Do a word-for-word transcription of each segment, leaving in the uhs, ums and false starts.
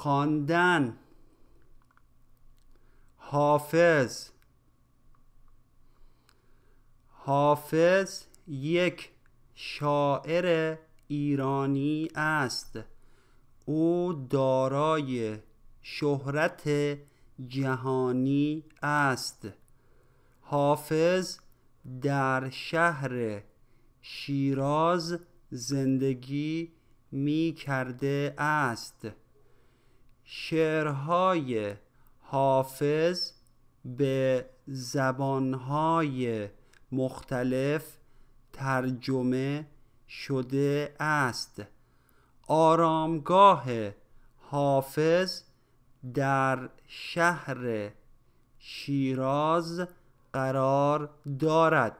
خواندن. حافظ. حافظ یک شاعر ایرانی است. او دارای شهرت جهانی است. حافظ در شهر شیراز زندگی می کرده است. شعرهای حافظ به زبانهای مختلف ترجمه شده است. آرامگاه حافظ در شهر شیراز قرار دارد.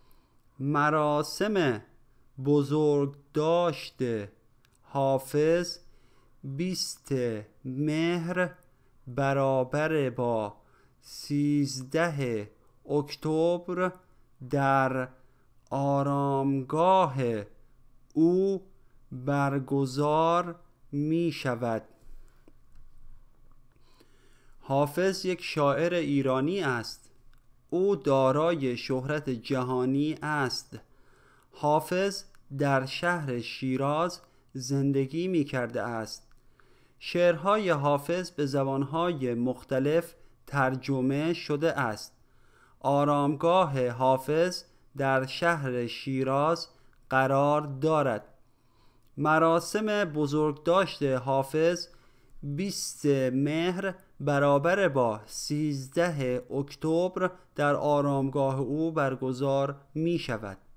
مراسم بزرگداشت حافظ بیست مهر برابر با سیزده اکتبر در آرامگاه او برگزار می شود. حافظ یک شاعر ایرانی است. او دارای شهرت جهانی است. حافظ در شهر شیراز زندگی می کرده است. شعرهای حافظ به زبانهای مختلف ترجمه شده است. آرامگاه حافظ در شهر شیراز قرار دارد. مراسم بزرگداشت حافظ بیست مهر برابر با سیزده اکتبر در آرامگاه او برگزار می شود.